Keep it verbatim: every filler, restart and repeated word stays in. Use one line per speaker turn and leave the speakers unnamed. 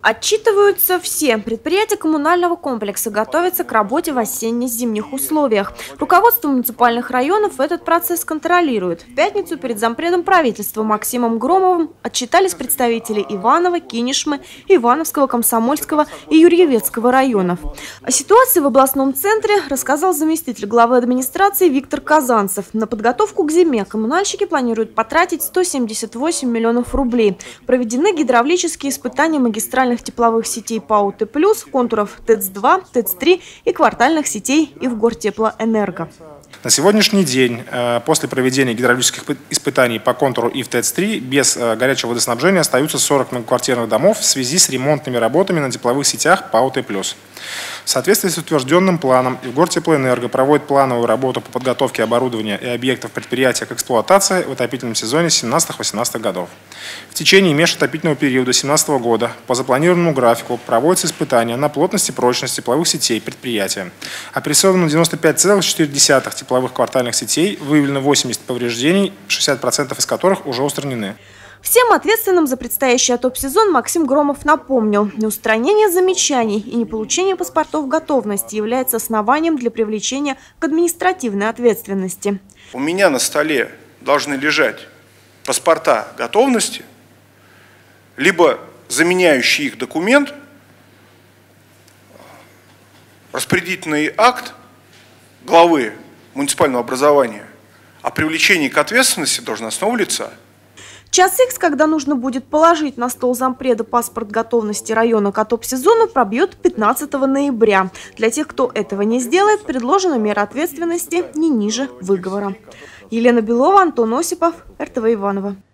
Отчитываются все. Предприятия коммунального комплекса готовятся к работе в осенне-зимних условиях. Руководство муниципальных районов этот процесс контролирует. В пятницу перед зампредом правительства Максимом Громовым отчитались представители Иваново, Кинешмы, Ивановского, Комсомольского и Юрьевецкого районов. О ситуации в областном центре рассказал заместитель главы администрации Виктор Казанцев. На подготовку к зиме коммунальщики планируют потратить сто семьдесят восемь миллионов рублей. Проведены гидравлические испытания магистральных тепловых сетей ПАО Т+, контуров ТЭЦ два, ТЭЦ три и квартальных сетей Ивгортеплоэнерго.
На сегодняшний день, после проведения гидравлических испытаний по контуру И В ТЭЦ три, без горячего водоснабжения остаются сорок многоквартирных домов в связи с ремонтными работами на тепловых сетях ПАО Т+. В соответствии с утвержденным планом, Ивгортеплоэнерго проводит плановую работу по подготовке оборудования и объектов предприятия к эксплуатации в отопительном сезоне семнадцатого-восемнадцатого годов. В течение межотопительного периода две тысячи семнадцатого года по запланированному графику проводятся испытания на плотность и прочность тепловых сетей предприятия. Опрессовано девяносто пять целых четыре десятых тепловых квартальных сетей, выявлено восемьдесят повреждений, шестьдесят процентов из которых уже устранены.
Всем ответственным за предстоящий отоп-сезон Максим Громов напомнил, неустранение замечаний и неполучение паспортов готовности является основанием для привлечения к административной ответственности.
У меня на столе должны лежать паспорта готовности, либо заменяющий их документ, распорядительный акт главы муниципального образования о привлечении к ответственности должностного лица.
Час икс, когда нужно будет положить на стол зампреда паспорт готовности района к отоп-сезону, пробьет пятнадцатого ноября. Для тех, кто этого не сделает, предложена мера ответственности не ниже выговора. Елена Белова, Антон Осипов, эр тэ вэ Иваново.